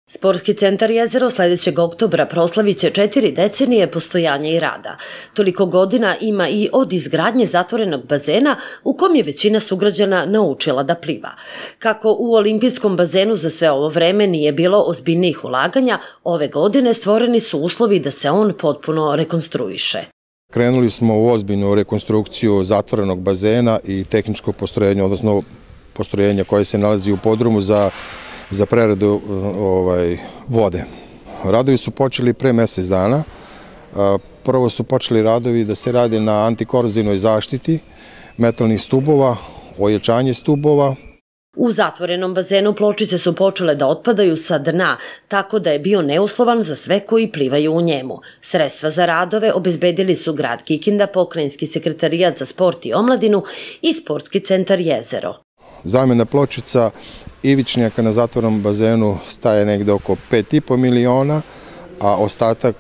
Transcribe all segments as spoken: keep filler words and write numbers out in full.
Sportski centar Jezero sledećeg oktobra proslavit će četiri decenije postojanja i rada. Toliko godina ima i od izgradnje zatvorenog bazena u kom je većina sugrađana naučila da pliva. Kako u olimpijskom bazenu za sve ovo vreme nije bilo ozbiljnijih ulaganja, ove godine stvoreni su uslovi da se on potpuno rekonstruiše. Krenuli smo u ozbiljnu rekonstrukciju zatvorenog bazena i tehničkog postrojenja, odnosno postrojenja koje se nalazi u podrumu za za preradu ovaj, vode. Radovi su počeli pre mesec dana. Prvo su počeli radovi da se radi na antikorozivnoj zaštiti metalnih stubova, ojačanje stubova. U zatvorenom bazenu pločice su počele da otpadaju sa dna, tako da je bio neuslovan za sve koji plivaju u njemu. Sredstva za radove obezbedili su grad Kikinda, Pokrajinski sekretarijat za sport i omladinu i Sportski centar Jezero. Zamena pločica ivičnjaka na zatvorenom bazenu staje negde oko pet i po miliona, a ostatak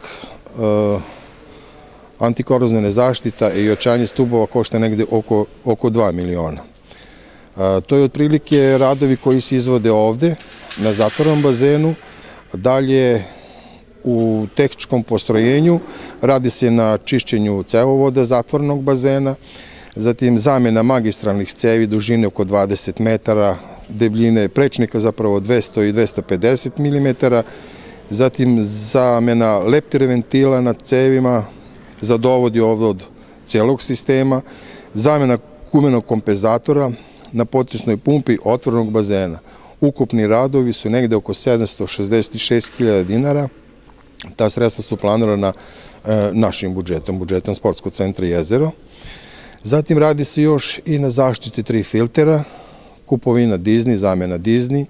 antikorozivne zaštita i ojačanje stubova košta negde oko dva miliona. To je otprilike radovi koji se izvode ovde, na zatvorenom bazenu. Dalje, u tehničkom postrojenju radi se na čišćenju cevovoda zatvorenog bazena, zatim zamena magistralnih cevi dužine oko dvadeset metara, debljine prečnika zapravo dvesta i dvesta pedeset milimetara, zatim zamena leptire ventila na cevima za dovod i odvod celog sistema, zamena gumenog kompenzatora na potisnoj pumpi otvorenog bazena. Ukupni radovi su negde oko sedamsto šezdeset šest hiljada dinara. Ta sredstva su planirana našim budžetom, budžetom Sportskog centra Jezero. Zatim radi se još i na zaštiti tri filtera, kupovina Disney, zamena Disney,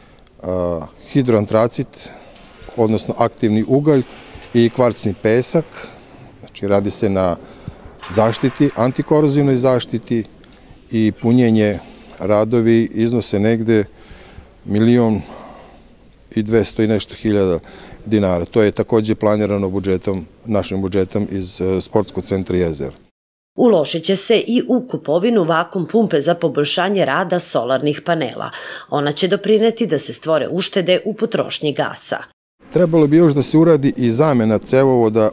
hidroantracit, odnosno aktivni ugalj i kvarcni pesak. Znači radi se na zaštiti, antikorozivnoj zaštiti i punjenje radovi iznose negde milion i dvesta i nešto hiljada dinara. To je takođe planirano budžetom, našim budžetom iz Sportskog centra Jezero. Uložit će se i u kupovinu vakum pumpe za poboljšanje rada solarnih panela. Ona će doprineti da se stvore uštede u potrošnji gasa. Trebalo bi još da se uradi i zamena cevovoda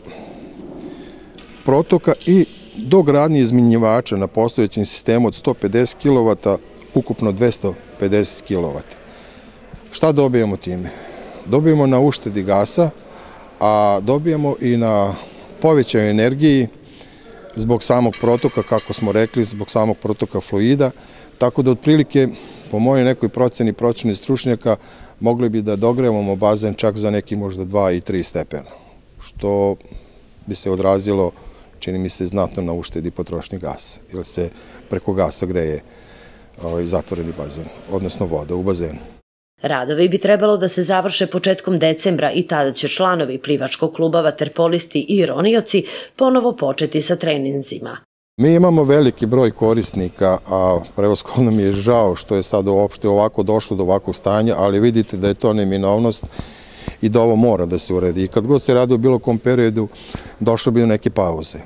protoka i dogradnje izmenjivača na postojećem sistemu od sto pedeset kilovata, ukupno dvesta pedeset kilovata. Šta dobijemo time? Dobijemo na uštedi gasa, a dobijemo i na povećaju energiji zbog samog protoka, kako smo rekli, zbog samog protoka fluida, tako da otprilike, po mojoj nekoj proceni proceni stručnjaka, mogli bi da dogrevamo bazen čak za neki možda dva i tri stepena, što bi se odrazilo, čini mi se, znatno na uštedi potrošnje gasa, jer se preko gasa greje zatvoreni bazen, odnosno voda u bazenu. Radovi bi trebalo da se završe početkom decembra i tada će članovi plivačkog kluba, vaterpolisti i ronioci ponovo početi sa treninzima. Mi imamo veliki broj korisnika, a prevashodno mi je žao što je sad uopšte ovako došlo do ovakvog stanja, ali vidite da je to neminovnost i da ovo mora da se uredi. I kad god se radi u bilo kom periodu, došlo bi do neke pauze.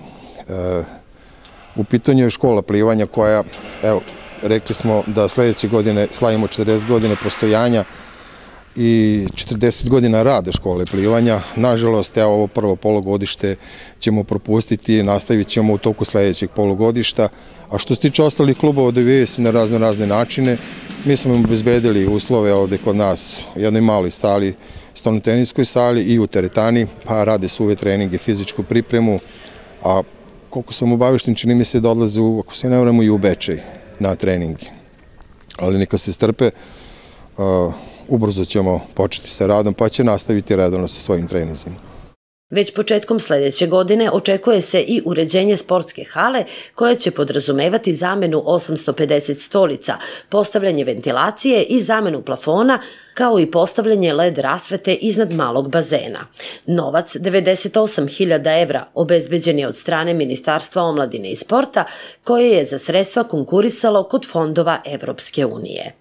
U pitanju je škola plivanja koja, evo, rekli smo da sledeće godine slavimo četrdeset godine postojanja i četrdeset godina rada škole plivanja. Nažalost, evo ovo prvo polugodište ćemo propustiti i nastavit ćemo u toku sledećeg polugodišta. A što se tiče ostalih klubova, odvijaju se na razno razne načine. Mi smo im obezbedili uslove ovde kod nas u jednoj maloj sali, stolnoteniskoj sali i u teretani, pa rade se uvek treninge, fizičku pripremu, a koliko sam obavešten, čini mi se da odlaze, ako se ne vremo, i u Bečej na treningi. Ali neka se strpe, ubrzo ćemo početi sa radom, pa će nastaviti redovno sa svojim treninzima. Već početkom sledeće godine očekuje se i uređenje sportske hale koja će podrazumevati zamenu osamsto pedeset stolica, postavljanje ventilacije i zamenu plafona, kao i postavljanje led rasvete iznad malog bazena. Novac, devedeset osam hiljada evra, obezbeđen je od strane Ministarstva omladine i sporta, koje je za sredstva konkurisalo kod fondova Evropske unije.